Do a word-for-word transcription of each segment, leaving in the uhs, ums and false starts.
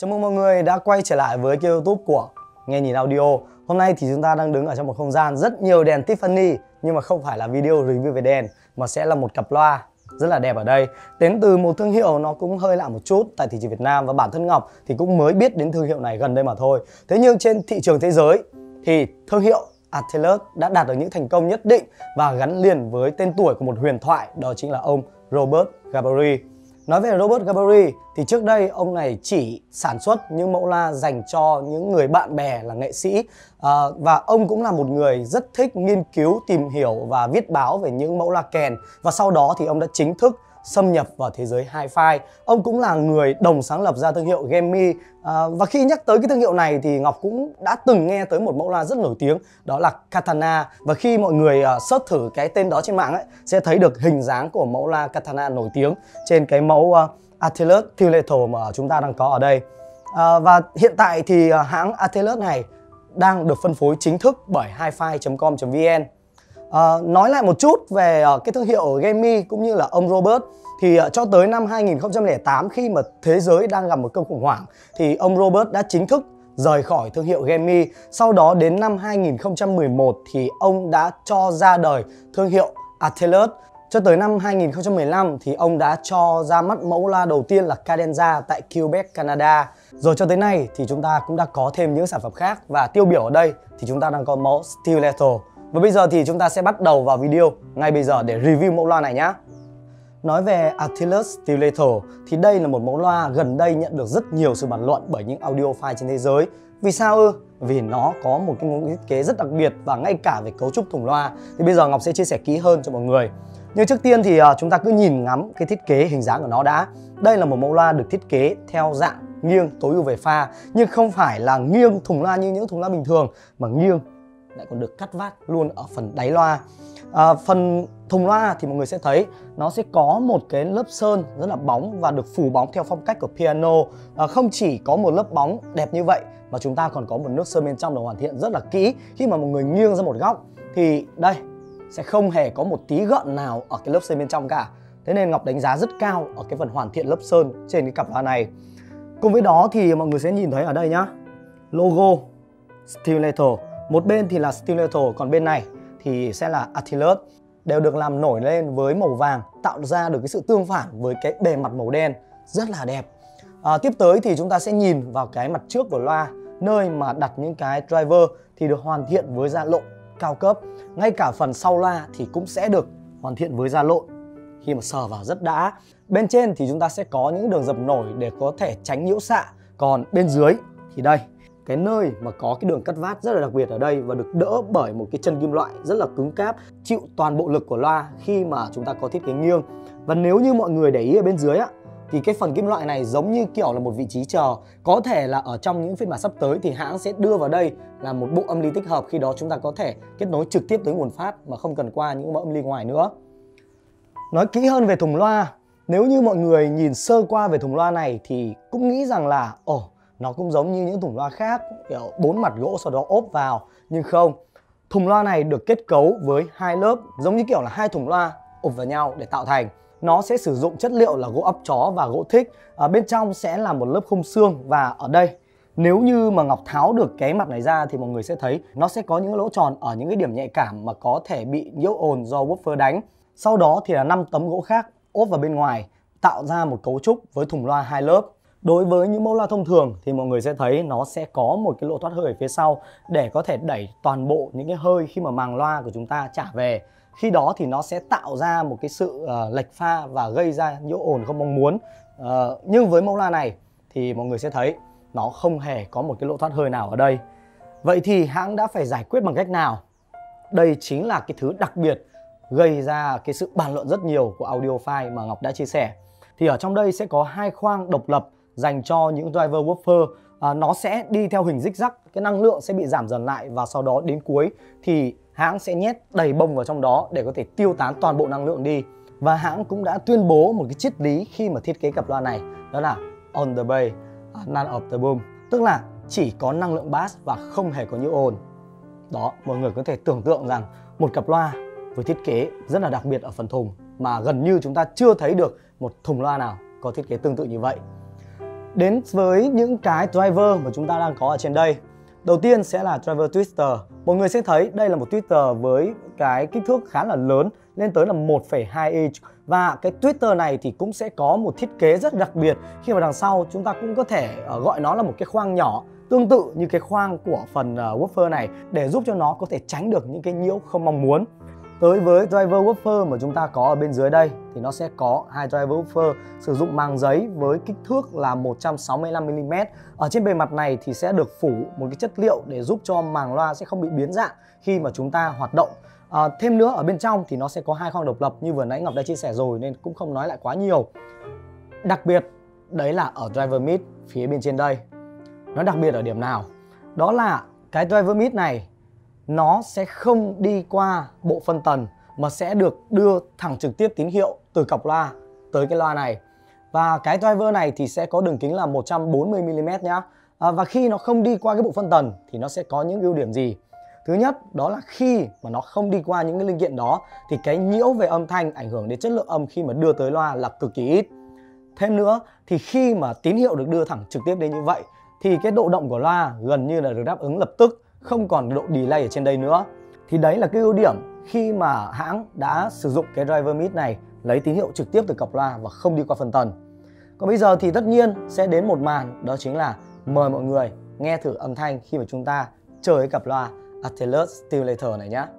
Chào mừng mọi người đã quay trở lại với kênh YouTube của Nghe Nhìn Audio. Hôm nay thì chúng ta đang đứng ở trong một không gian rất nhiều đèn Tiffany, nhưng mà không phải là video review về đèn mà sẽ là một cặp loa rất là đẹp ở đây, đến từ một thương hiệu nó cũng hơi lạ một chút tại thị trường Việt Nam, và bản thân Ngọc thì cũng mới biết đến thương hiệu này gần đây mà thôi. Thế nhưng trên thị trường thế giới thì thương hiệu Artelus đã đạt được những thành công nhất định và gắn liền với tên tuổi của một huyền thoại, đó chính là ông Robert Gabori. Nói về Robert Gabori thì trước đây ông này chỉ sản xuất những mẫu loa dành cho những người bạn bè là nghệ sĩ, à, và ông cũng là một người rất thích nghiên cứu, tìm hiểu và viết báo về những mẫu loa kèn, và sau đó thì ông đã chính thức xâm nhập vào thế giới hi-fi. Ông cũng là người đồng sáng lập ra thương hiệu Gemi, à, và khi nhắc tới cái thương hiệu này thì Ngọc cũng đã từng nghe tới một mẫu loa rất nổi tiếng, đó là Katana. Và khi mọi người uh, search thử cái tên đó trên mạng ấy, sẽ thấy được hình dáng của mẫu loa Katana nổi tiếng trên cái mẫu uh, Artelus Tulator mà chúng ta đang có ở đây. À, và hiện tại thì uh, hãng Artelus này đang được phân phối chính thức bởi hi-fi chấm com chấm vn. À, nói lại một chút về uh, cái thương hiệu Gemi cũng như là ông Robert thì uh, cho tới năm hai nghìn không trăm lẻ tám, khi mà thế giới đang gặp một cơn khủng hoảng, thì ông Robert đã chính thức rời khỏi thương hiệu Gemi. Sau đó đến năm hai nghìn không trăm mười một thì ông đã cho ra đời thương hiệu Artelus. Cho tới năm hai nghìn không trăm mười lăm thì ông đã cho ra mắt mẫu loa đầu tiên là Cadenza tại Quebec, Canada. Rồi cho tới nay thì chúng ta cũng đã có thêm những sản phẩm khác, và tiêu biểu ở đây thì chúng ta đang có mẫu Stiletto. Và bây giờ thì chúng ta sẽ bắt đầu vào video ngay bây giờ để review mẫu loa này nhé. Nói về Artelus Stiletto thì đây là một mẫu loa gần đây nhận được rất nhiều sự bàn luận bởi những audiophile trên thế giới. Vì sao ư? Vì nó có một cái thiết kế rất đặc biệt, và ngay cả về cấu trúc thùng loa thì bây giờ Ngọc sẽ chia sẻ kỹ hơn cho mọi người. Nhưng trước tiên thì chúng ta cứ nhìn ngắm cái thiết kế hình dáng của nó đã. Đây là một mẫu loa được thiết kế theo dạng nghiêng tối ưu về pha, nhưng không phải là nghiêng thùng loa như những thùng loa bình thường, mà nghiêng lại còn được cắt vát luôn ở phần đáy loa. À, phần thùng loa thì mọi người sẽ thấy nó sẽ có một cái lớp sơn rất là bóng và được phủ bóng theo phong cách của piano. À, không chỉ có một lớp bóng đẹp như vậy mà chúng ta còn có một nước sơn bên trong được hoàn thiện rất là kỹ. Khi mà mọi người nghiêng ra một góc thì đây sẽ không hề có một tí gợn nào ở cái lớp sơn bên trong cả. Thế nên Ngọc đánh giá rất cao ở cái phần hoàn thiện lớp sơn trên cái cặp loa này. Cùng với đó thì mọi người sẽ nhìn thấy ở đây nhá, logo Stiletto. Một bên thì là Stiletto, còn bên này thì sẽ là Artelus, đều được làm nổi lên với màu vàng, tạo ra được cái sự tương phản với cái bề mặt màu đen rất là đẹp. À, tiếp tới thì chúng ta sẽ nhìn vào cái mặt trước của loa, nơi mà đặt những cái driver thì được hoàn thiện với da lộn cao cấp. Ngay cả phần sau loa thì cũng sẽ được hoàn thiện với da lộn, khi mà sờ vào rất đã. Bên trên thì chúng ta sẽ có những đường dập nổi để có thể tránh nhiễu xạ. Còn bên dưới thì đây, cái nơi mà có cái đường cắt vát rất là đặc biệt ở đây, và được đỡ bởi một cái chân kim loại rất là cứng cáp, chịu toàn bộ lực của loa khi mà chúng ta có thiết kế nghiêng. Và nếu như mọi người để ý ở bên dưới á, thì cái phần kim loại này giống như kiểu là một vị trí chờ. Có thể là ở trong những phiên bản sắp tới thì hãng sẽ đưa vào đây là một bộ âm ly tích hợp, khi đó chúng ta có thể kết nối trực tiếp tới nguồn phát mà không cần qua những bộ âm ly ngoài nữa. Nói kỹ hơn về thùng loa, nếu như mọi người nhìn sơ qua về thùng loa này thì cũng nghĩ rằng là ồ, nó cũng giống như những thùng loa khác, kiểu bốn mặt gỗ sau đó ốp vào. Nhưng không, thùng loa này được kết cấu với hai lớp, giống như kiểu là hai thùng loa ốp vào nhau để tạo thành. Nó sẽ sử dụng chất liệu là gỗ óc chó và gỗ thích. Ở bên trong sẽ là một lớp khung xương, và ở đây nếu như mà Ngọc tháo được cái mặt này ra thì mọi người sẽ thấy nó sẽ có những lỗ tròn ở những cái điểm nhạy cảm mà có thể bị nhiễu ồn do woofer đánh. Sau đó thì là năm tấm gỗ khác ốp vào bên ngoài, tạo ra một cấu trúc với thùng loa hai lớp. Đối với những mẫu loa thông thường thì mọi người sẽ thấy nó sẽ có một cái lỗ thoát hơi ở phía sau để có thể đẩy toàn bộ những cái hơi khi mà màng loa của chúng ta trả về. Khi đó thì nó sẽ tạo ra một cái sự uh, lệch pha và gây ra nhiễu ồn không mong muốn. Uh, nhưng với mẫu loa này thì mọi người sẽ thấy nó không hề có một cái lỗ thoát hơi nào ở đây. Vậy thì hãng đã phải giải quyết bằng cách nào? Đây chính là cái thứ đặc biệt gây ra cái sự bàn luận rất nhiều của audiophile mà Ngọc đã chia sẻ. Thì ở trong đây sẽ có hai khoang độc lập dành cho những driver woofer. À, nó sẽ đi theo hình zigzag, cái năng lượng sẽ bị giảm dần lại, và sau đó đến cuối thì hãng sẽ nhét đầy bông vào trong đó để có thể tiêu tán toàn bộ năng lượng đi. Và hãng cũng đã tuyên bố một cái triết lý khi mà thiết kế cặp loa này, đó là on the bass, none of the boom, tức là chỉ có năng lượng bass và không hề có nhiễu ồn. Đó, mọi người có thể tưởng tượng rằng một cặp loa với thiết kế rất là đặc biệt ở phần thùng mà gần như chúng ta chưa thấy được một thùng loa nào có thiết kế tương tự như vậy. Đến với những cái driver mà chúng ta đang có ở trên đây. Đầu tiên sẽ là driver twister. Mọi người sẽ thấy đây là một twister với cái kích thước khá là lớn, lên tới là một phẩy hai inch. Và cái twister này thì cũng sẽ có một thiết kế rất đặc biệt, khi mà đằng sau chúng ta cũng có thể uh, gọi nó là một cái khoang nhỏ, tương tự như cái khoang của phần uh, woofer này, để giúp cho nó có thể tránh được những cái nhiễu không mong muốn. Tới với driver woofer mà chúng ta có ở bên dưới đây thì nó sẽ có hai driver woofer sử dụng màng giấy với kích thước là một trăm sáu mươi lăm mi li mét. Ở trên bề mặt này thì sẽ được phủ một cái chất liệu để giúp cho màng loa sẽ không bị biến dạng khi mà chúng ta hoạt động. À, thêm nữa ở bên trong thì nó sẽ có hai khoang độc lập như vừa nãy Ngọc đã chia sẻ rồi, nên cũng không nói lại quá nhiều. Đặc biệt đấy là ở driver mid phía bên trên đây. Nó đặc biệt ở điểm nào? Đó là cái driver mid này nó sẽ không đi qua bộ phân tần mà sẽ được đưa thẳng trực tiếp tín hiệu từ cọc loa tới cái loa này. Và cái driver này thì sẽ có đường kính là một trăm bốn mươi mi li mét nhá. À, và khi nó không đi qua cái bộ phân tần thì nó sẽ có những ưu điểm gì? Thứ nhất đó là khi mà nó không đi qua những cái linh kiện đó thì cái nhiễu về âm thanh ảnh hưởng đến chất lượng âm khi mà đưa tới loa là cực kỳ ít. Thêm nữa thì khi mà tín hiệu được đưa thẳng trực tiếp đến như vậy thì cái độ động của loa gần như là được đáp ứng lập tức, không còn độ delay ở trên đây nữa. Thì đấy là cái ưu điểm khi mà hãng đã sử dụng cái driver mid này lấy tín hiệu trực tiếp từ cọc loa và không đi qua phân tần. Còn bây giờ thì tất nhiên sẽ đến một màn, đó chính là mời mọi người nghe thử âm thanh khi mà chúng ta chơi cái cặp loa Atelus Stimulator này nhé.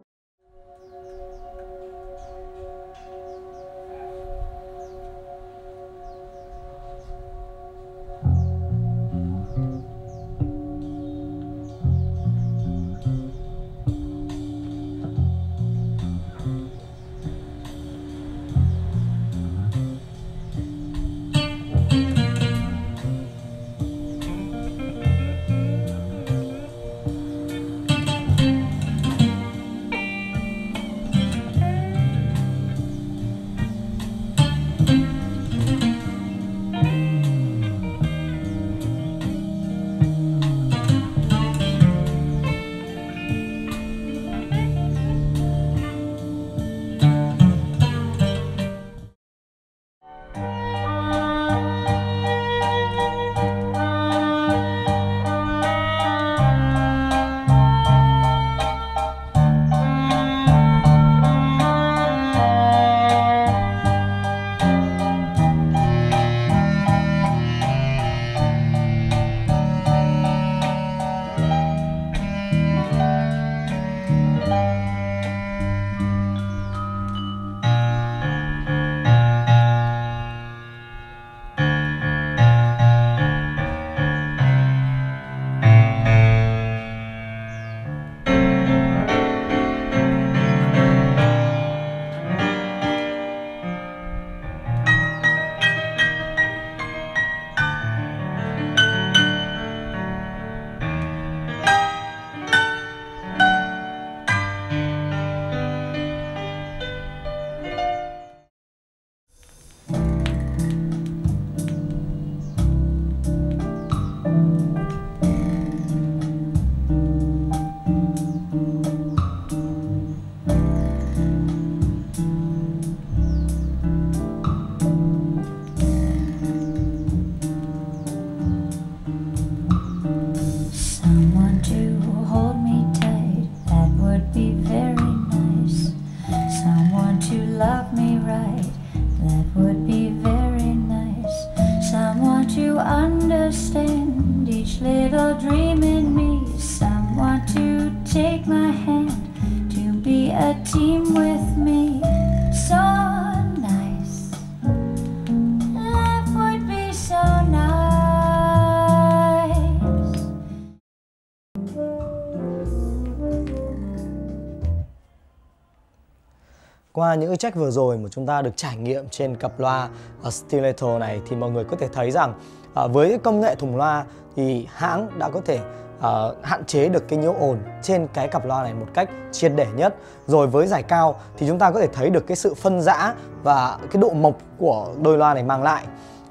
Qua những cái check vừa rồi mà chúng ta được trải nghiệm trên cặp loa uh, Stimulator này thì mọi người có thể thấy rằng uh, với công nghệ thùng loa thì hãng đã có thể uh, hạn chế được cái nhiễu ồn trên cái cặp loa này một cách triệt để nhất. Rồi với giải cao thì chúng ta có thể thấy được cái sự phân rã và cái độ mộc của đôi loa này mang lại.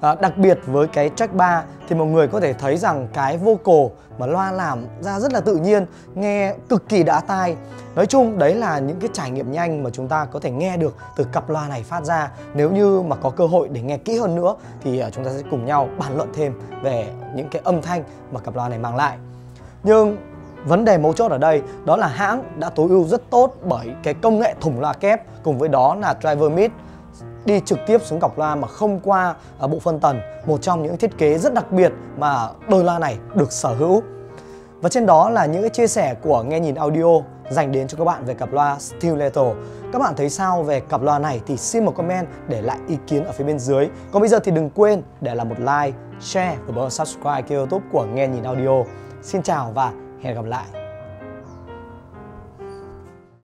À, đặc biệt với cái track ba thì mọi người có thể thấy rằng cái vocal mà loa làm ra rất là tự nhiên, nghe cực kỳ đã tai. Nói chung đấy là những cái trải nghiệm nhanh mà chúng ta có thể nghe được từ cặp loa này phát ra. Nếu như mà có cơ hội để nghe kỹ hơn nữa thì chúng ta sẽ cùng nhau bàn luận thêm về những cái âm thanh mà cặp loa này mang lại. Nhưng vấn đề mấu chốt ở đây đó là hãng đã tối ưu rất tốt bởi cái công nghệ thủng loa kép, cùng với đó là driver mic đi trực tiếp xuống cặp loa mà không qua uh, bộ phân tần, một trong những thiết kế rất đặc biệt mà đôi loa này được sở hữu. Và trên đó là những cái chia sẻ của Nghe Nhìn Audio dành đến cho các bạn về cặp loa Stiletto. Các bạn thấy sao về cặp loa này thì xin một comment để lại ý kiến ở phía bên dưới. Còn bây giờ thì đừng quên để làm một like, share và bấm subscribe kênh YouTube của Nghe Nhìn Audio. Xin chào và hẹn gặp lại.